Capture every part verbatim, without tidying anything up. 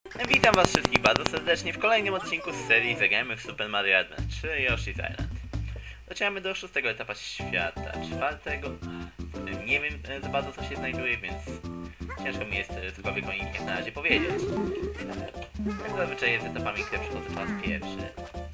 Witam was wszystkich bardzo serdecznie w kolejnym odcinku z serii Zagrajmy w Super Mario Advance trzy Yoshi's Island. Docieramy do szóstego etapa świata, czwartego... Nie wiem za bardzo co się znajduje, więc ciężko mi jest cokolwiek o nich jak na razie powiedzieć. Jak zazwyczaj jest z etapami, które przychodzę po raz pierwszy.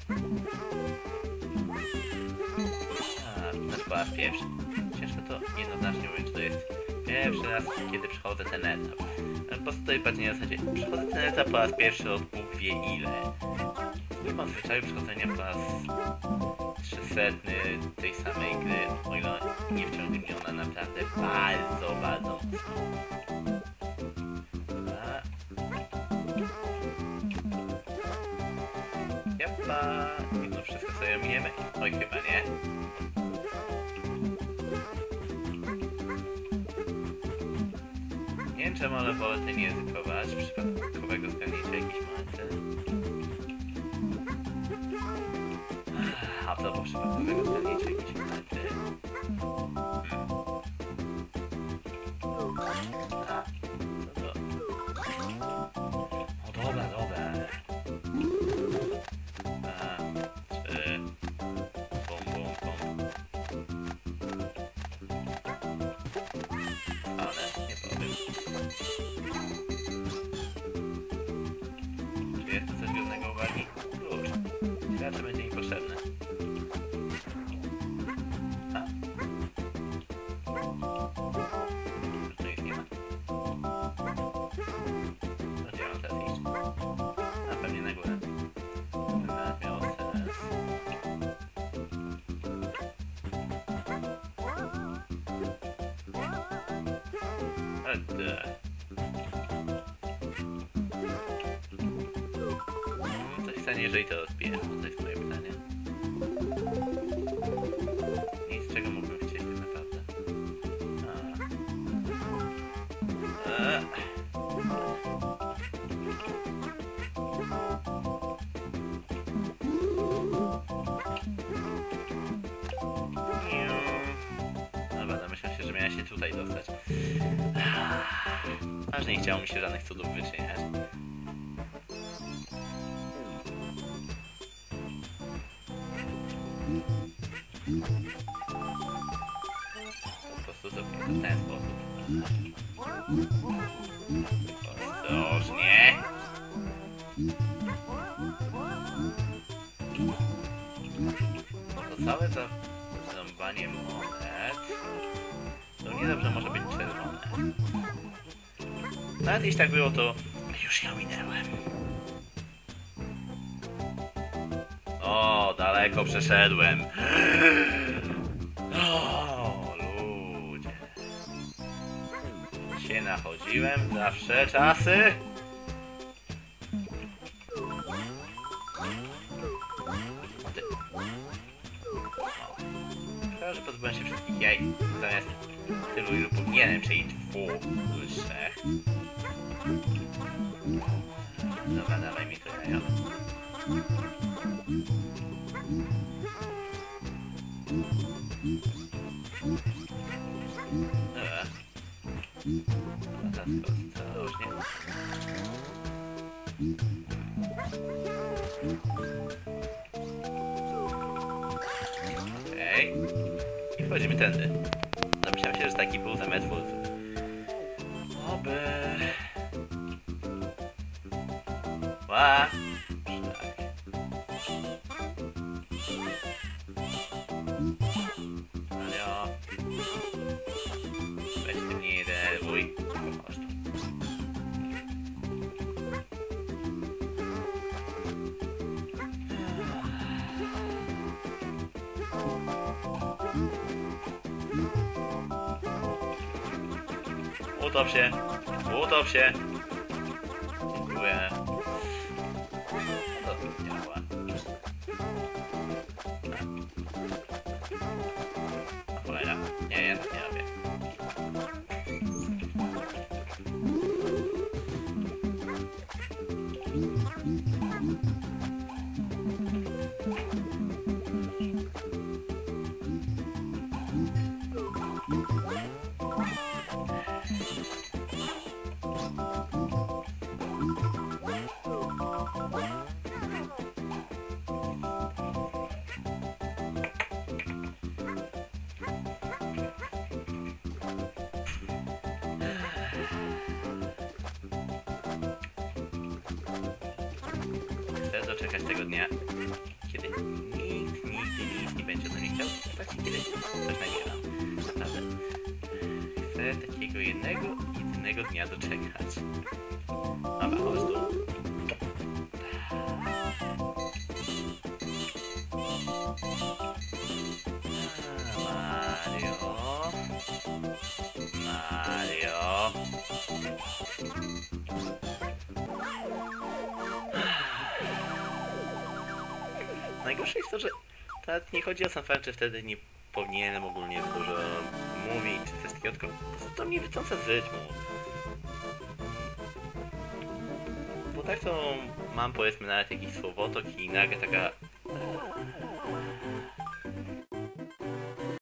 A, znaczy po raz pierwszy. Ciężko to jednoznacznie mówić, że to jest pierwszy raz, kiedy przychodzę ten etap. Po prostu tutaj patrzę na zasadzie, przychodzę ten etap po raz pierwszy od Bóg wie ile. Nie mam zwyczaju przychodzenia po raz trzysetny tej samej gry, o ile nie wciągnie mnie ona naprawdę bardzo, bardzo mocno. A... Chyba... Mimo wszystko sobie ominiemy? Oj, chyba nie. Nie wiem czemu, ale wolę ten językować przypadkowego zgadnięcia jakiejś monety. A propos przypadkowego zgadnięcia jakiejś monety. Hmm. A, co to? No dobra, dobra. A, czy... Bum, bum, bum. Ale nie powiem. Czy jest to coś godnego uwagi? Klucz. Raczej będzie mi potrzebne. A. Tu nic nie ma. To gdzie mam teraz iść? A pewnie na górę. To by nawet miało sens. Ede. Co się stanie, jeżeli to rozbiję? To jest moje pytanie. Nic, czego mógłbym chcieć tak naprawdę. A. Dobra, domyślam się, że miałem się tutaj dostać. Aż nie chciało mi się żadnych cudów wyczyniać. Po prostu zrobię to w ten sposób. Ostrożnie. To całe zarąbanie monet to niedobrze może być czerwone. Nawet jeśli tak było, to już ją minęłem. O, daleko przeszedłem. O, ludzie. Się nachodziłem zawsze czasy. Szkoda, że pozbyłem się wszystkich jaj. Zamiast tylu, ilu powinienem, czyli dwóch, trzech. Dobra, dawaj mi to jajo. Dobra. Teraz ostrożnie. Okej. I wchodzimy tędy. Domyślam się, że taki był zamysł. Oby... Ła! Tak. Mario. Weź ty mnie nie denerwuj. Chodź tu. Utop się. Utop się. Dziękuję. To działa. A cholera. Nie, ja tak nie robię. chcę doczekać tego dnia, kiedy nikt, nigdy nic nie będzie ode mnie chciał, właśnie kiedy coś nagram. Naprawdę. Chcę takiego jednego, jedynego dnia doczekać. Dobra, chodź tu. Mario. Mario. Najgorsze jest to, że nawet nie chodzi o sam fakt, że wtedy nie powinienem ogólnie dużo mówić, czy coś takiego, tylko po prostu to mnie wytrąca z rytmu. Bo tak to mam powiedzmy nawet jakiś słowotok i nagle taka